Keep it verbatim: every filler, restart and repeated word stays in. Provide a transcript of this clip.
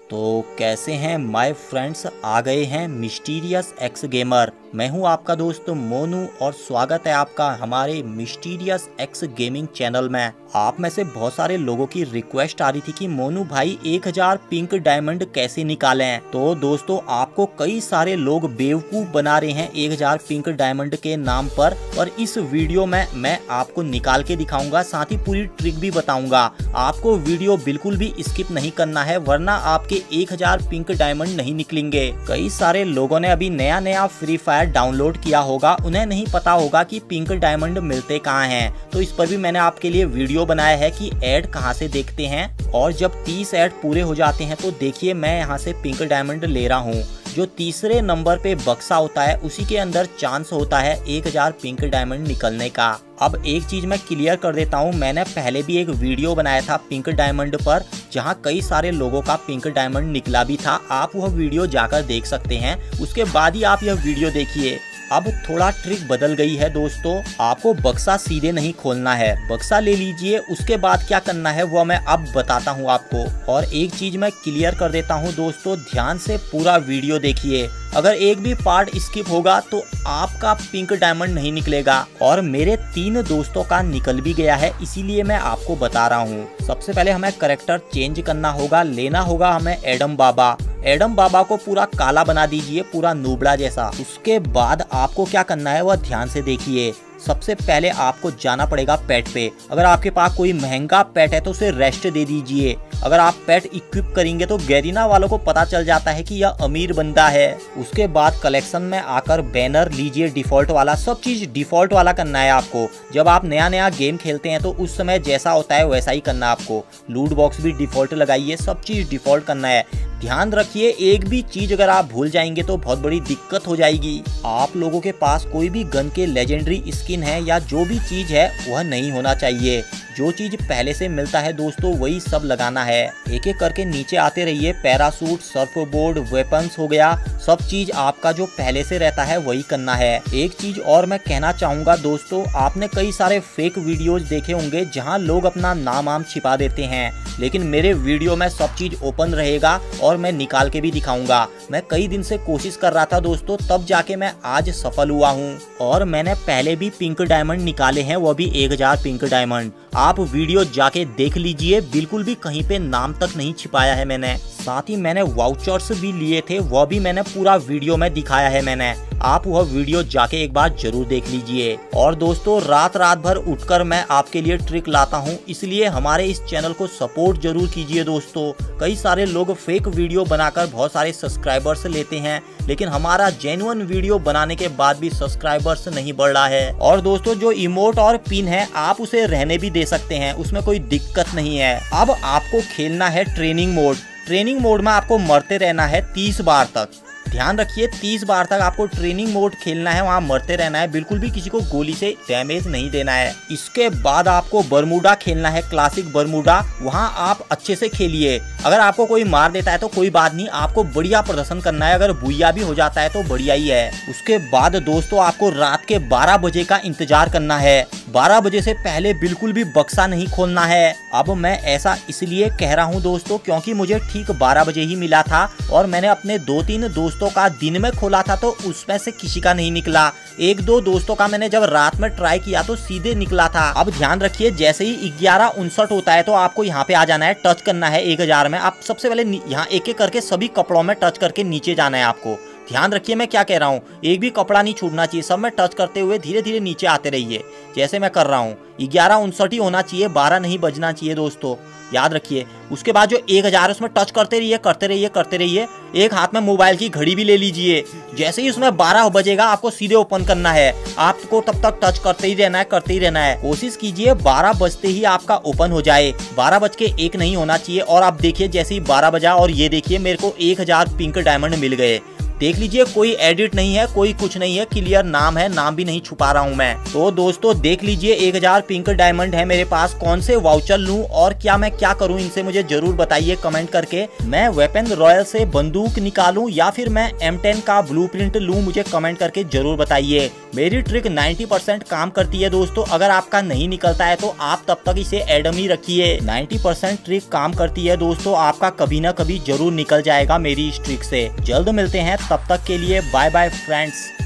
तो कैसे हैं माय फ्रेंड्स, आ गए हैं मिस्टीरियस एक्स गेमर। मैं हूं आपका दोस्त मोनू और स्वागत है आपका हमारे मिस्टीरियस एक्स गेमिंग चैनल में। आप में से बहुत सारे लोगों की रिक्वेस्ट आ रही थी कि मोनू भाई एक हज़ार पिंक डायमंड कैसे निकालें। तो दोस्तों आपको कई सारे लोग बेवकूफ़ बना रहे हैं एक हज़ार पिंक डायमंड के नाम पर, और इस वीडियो में मैं आपको निकाल के दिखाऊंगा, साथ ही पूरी ट्रिक भी बताऊंगा। आपको वीडियो बिल्कुल भी स्किप नहीं करना है, वरना आपके एक हज़ार पिंक डायमंड नहीं निकलेंगे। कई सारे लोगों ने अभी नया नया फ्री फायर डाउनलोड किया होगा, उन्हें नहीं पता होगा कि पिंक डायमंड मिलते कहाँ हैं। तो इस पर भी मैंने आपके लिए वीडियो बनाया है कि ऐड कहाँ से देखते हैं, और जब तीस ऐड पूरे हो जाते हैं तो देखिए मैं यहाँ से पिंक डायमंड ले रहा हूँ। जो तीसरे नंबर पे बक्सा होता है उसी के अंदर चांस होता है एक हज़ार पिंक डायमंड निकलने का। अब एक चीज मैं क्लियर कर देता हूँ, मैंने पहले भी एक वीडियो बनाया था पिंक डायमंड पर, जहाँ कई सारे लोगों का पिंक डायमंड निकला भी था। आप वह वीडियो जाकर देख सकते हैं, उसके बाद ही आप यह वीडियो देखिए। अब थोड़ा ट्रिक बदल गई है दोस्तों, आपको बक्सा सीधे नहीं खोलना है, बक्सा ले लीजिए, उसके बाद क्या करना है वो मैं अब बताता हूँ आपको। और एक चीज मैं क्लियर कर देता हूँ दोस्तों, ध्यान से पूरा वीडियो देखिए। अगर एक भी पार्ट स्किप होगा तो आपका पिंक डायमंड नहीं निकलेगा, और मेरे तीन दोस्तों का निकल भी गया है, इसीलिए मैं आपको बता रहा हूँ। सबसे पहले हमें करैक्टर चेंज करना होगा, लेना होगा हमें एडम बाबा। एडम बाबा को पूरा काला बना दीजिए, पूरा नूबड़ा जैसा। उसके बाद आपको क्या करना है वह ध्यान से देखिए। सबसे पहले आपको जाना पड़ेगा पेट पे। अगर आपके पास कोई महंगा पेट है तो उसे रेस्ट दे दीजिए। अगर आप पेट इक्विप करेंगे तो गैरीना वालों को पता चल जाता है कि यह अमीर बंदा है। उसके बाद कलेक्शन में आकर बैनर लीजिए डिफॉल्ट वाला, सब चीज डिफॉल्ट वाला करना है आपको। जब आप नया नया गेम खेलते हैं तो उस समय जैसा होता है वैसा ही करना है आपको। लूट बॉक्स भी डिफॉल्ट लगाइए, सब चीज डिफॉल्ट करना है। ध्यान रखिए एक भी चीज अगर आप भूल जाएंगे तो बहुत बड़ी दिक्कत हो जाएगी। आप लोगों के पास कोई भी गन के लेजेंडरी स्किन है या जो भी चीज है वह नहीं होना चाहिए। जो चीज पहले से मिलता है दोस्तों वही सब लगाना है। एक एक करके नीचे आते रहिए। पैरासूट, सर्फ बोर्ड, वेपन्स हो गया, सब चीज आपका जो पहले से रहता है वही करना है। एक चीज और मैं कहना चाहूंगा दोस्तों, आपने कई सारे फेक वीडियोस देखे होंगे जहां लोग अपना नाम आम छिपा देते हैं, लेकिन मेरे वीडियो में सब चीज ओपन रहेगा और मैं निकाल के भी दिखाऊंगा। मैं कई दिन से कोशिश कर रहा था दोस्तों, तब जाके मैं आज सफल हुआ हूँ। और मैंने पहले भी पिंक डायमंड निकाले हैं, वो भी एक हज़ार पिंक डायमंड। आप वीडियो जाके देख लीजिए, बिल्कुल भी कहीं पे नाम तक नहीं छिपाया है मैंने। साथ ही मैंने वाउचर्स भी लिए थे, वह भी मैंने पूरा वीडियो में दिखाया है मैंने। आप वह वीडियो जाके एक बार जरूर देख लीजिए। और दोस्तों रात रात भर उठकर मैं आपके लिए ट्रिक लाता हूं, इसलिए हमारे इस चैनल को सपोर्ट जरूर कीजिए दोस्तों। कई सारे लोग फेक वीडियो बनाकर बहुत सारे सब्सक्राइबर्स लेते हैं, लेकिन हमारा जेन्युइन वीडियो बनाने के बाद भी सब्सक्राइबर्स नहीं बढ़ रहा है। और दोस्तों जो इमोट और पिन है आप उसे रहने भी दे सकते हैं, उसमें कोई दिक्कत नहीं है। अब आपको खेलना है ट्रेनिंग मोड। ट्रेनिंग मोड में आपको मरते रहना है तीस बार तक। ध्यान रखिए तीस बार तक आपको ट्रेनिंग मोड खेलना है, वहाँ मरते रहना है, बिल्कुल भी किसी को गोली से डैमेज नहीं देना है। इसके बाद आपको बरमूडा खेलना है, क्लासिक बरमूडा। वहाँ आप अच्छे से खेलिए। अगर आपको कोई मार देता है तो कोई बात नहीं, आपको बढ़िया प्रदर्शन करना है। अगर बुइया भी हो जाता है तो बढ़िया ही है। उसके बाद दोस्तों आपको रात के बारह बजे का इंतजार करना है। बारह बजे से पहले बिल्कुल भी बक्सा नहीं खोलना है। अब मैं ऐसा इसलिए कह रहा हूँ दोस्तों क्योंकि मुझे ठीक बारह बजे ही मिला था, और मैंने अपने दो तीन दोस्तों का दिन में खोला था तो उसमें से किसी का नहीं निकला। एक दो दोस्तों का मैंने जब रात में ट्राई किया तो सीधे निकला था। अब ध्यान रखिए जैसे ही ग्यारह उनसठ होता है तो आपको यहाँ पे आ जाना है, टच करना है एक हजार में। आप सबसे पहले यहाँ एक एक करके सभी कपड़ों में टच करके नीचे जाना है आपको। ध्यान रखिए मैं क्या कह रहा हूँ, एक भी कपड़ा नहीं छूटना चाहिए, सब में टच करते हुए धीरे धीरे नीचे आते रहिए जैसे मैं कर रहा हूँ। ग्यारह उनसठ ही होना चाहिए, बारह नहीं बजना चाहिए दोस्तों, याद रखिए। उसके बाद जो एक हजार उसमें टच करते रहिए करते रहिए करते रहिए। एक हाथ में मोबाइल की घड़ी भी ले लीजिए। जैसे ही उसमें बारह बजेगा आपको सीधे ओपन करना है, आपको तब तक टच करते ही रहना है करते ही रहना है। कोशिश कीजिए बारह बजते ही आपका ओपन हो जाए, बारह बज के एक नहीं होना चाहिए। और आप देखिए जैसे ही बारह बजा और ये देखिए मेरे को एक हजार पिंक डायमंड मिल गए। देख लीजिए कोई एडिट नहीं है, कोई कुछ नहीं है, क्लियर नाम है, नाम भी नहीं छुपा रहा हूँ मैं। तो दोस्तों देख लीजिए एक हजार पिंक डायमंड है मेरे पास, कौन से वाउचर लूं और क्या मैं क्या करूं इनसे मुझे जरूर बताइए कमेंट करके। मैं वेपन रॉयल से बंदूक निकालूं या फिर मैं एम टेन का ब्लूप्रिंट लूं, मुझे कमेंट करके जरूर बताइए। मेरी ट्रिक नब्बे परसेंट काम करती है दोस्तों, अगर आपका नहीं निकलता है तो आप तब तक इसे एडम ही रखिए। नब्बे परसेंट ट्रिक काम करती है दोस्तों, आपका कभी ना कभी जरूर निकल जाएगा मेरी इस ट्रिक से। जल्द मिलते हैं, तब तक के लिए बाय बाय फ्रेंड्स।